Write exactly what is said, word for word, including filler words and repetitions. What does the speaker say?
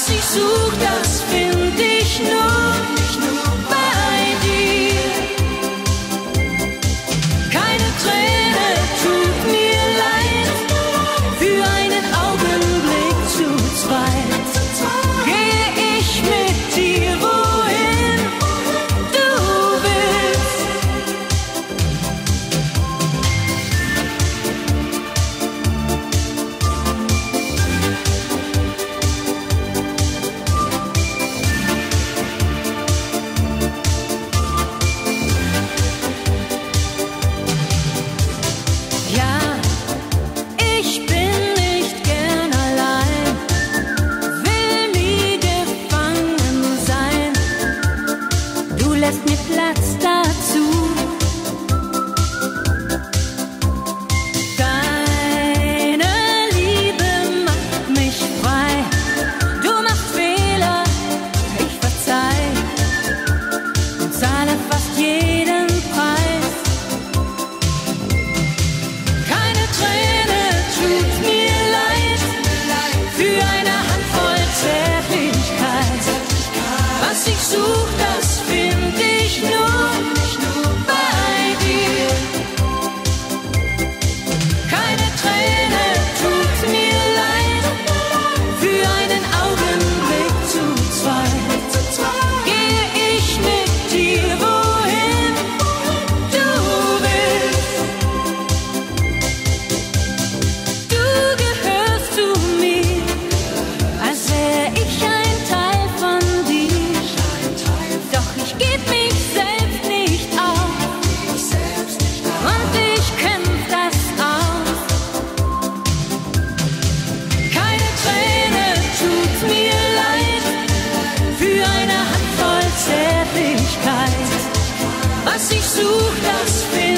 Was ich such, das find ich nur bei dir. Keine Träne tut mir leid, für einen Augenblick zu zweit gehe ich mit dir, wohin du willst. Ja, ich bin nicht gern allein, will nie gefangen sein. Du lässt mir Platz dazu. Deine Liebe macht mich frei. Du machst Fehler, ich verzeih und zahle fast jeden Preis. Keine Träne tut mir leid, für eine Handvoll Zärtlichkeit. Was ich such, das find ich nur bei dir. Keine Träne tut mir leid, für einen Augenblick zu zweit gehe ich mit dir, wohin du willst. Du gehörst zu mir, als wär ich ein Teil von dir. Doch ich geb mich selbst nicht auf und ich kämpf das aus. Keine Träne tut mir leid, für eine Handvoll Zärtlichkeit. Was ich such, das find